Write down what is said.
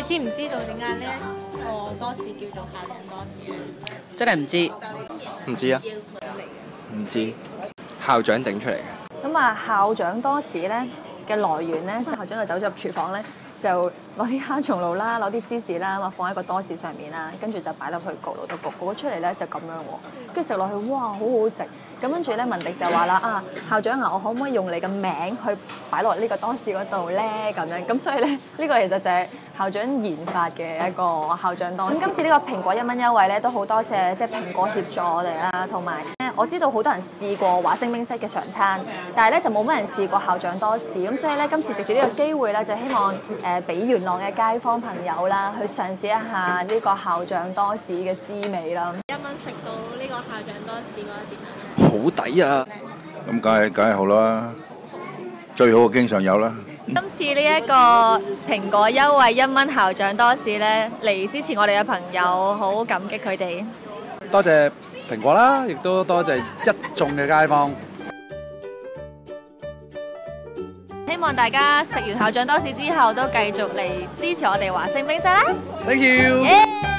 知唔知道點解呢一個多士叫做校長多士咧？ 真係唔知。 唔知啊？唔知。校長整出嚟嘅。 咁啊，校長多士咧嘅來源咧，即係校長就走咗入廚房咧，就攞啲蝦松露啦，攞啲芝士啦，咁啊放喺個多士上面啦，跟住就擺落去焗爐度焗出嚟咧就咁樣喎，跟住食落去哇好好食！咁跟住咧文迪就話啦啊，校長啊，我可唔可以用你嘅名去擺落呢個多士嗰度咧？咁樣咁所以咧呢個其實就係校長研發嘅一個校長多士。咁今次呢個蘋果1蚊優惠咧都好多謝即係蘋果協助我哋啦，同埋我知道好多人試過華星冰室嘅常餐，但係咧就冇乜人試過校長多士，咁所以咧今次藉住呢個機會咧就希望俾元朗嘅街坊朋友啦去嘗試一下呢個校長多士嘅滋味啦。 1蚊食到呢個校長多士覺得點樣？ 好抵啊！ 咁梗係好啦，最好經常有啦。 今次呢一個蘋果優惠1蚊校長多士咧，嚟支持我哋嘅朋友，好感激佢哋。 多謝蘋果啦，亦都多謝一眾嘅街坊。 希望大家食完校長多士之後，都繼續嚟支持我哋華星冰室啦。 Thank you。 Yeah!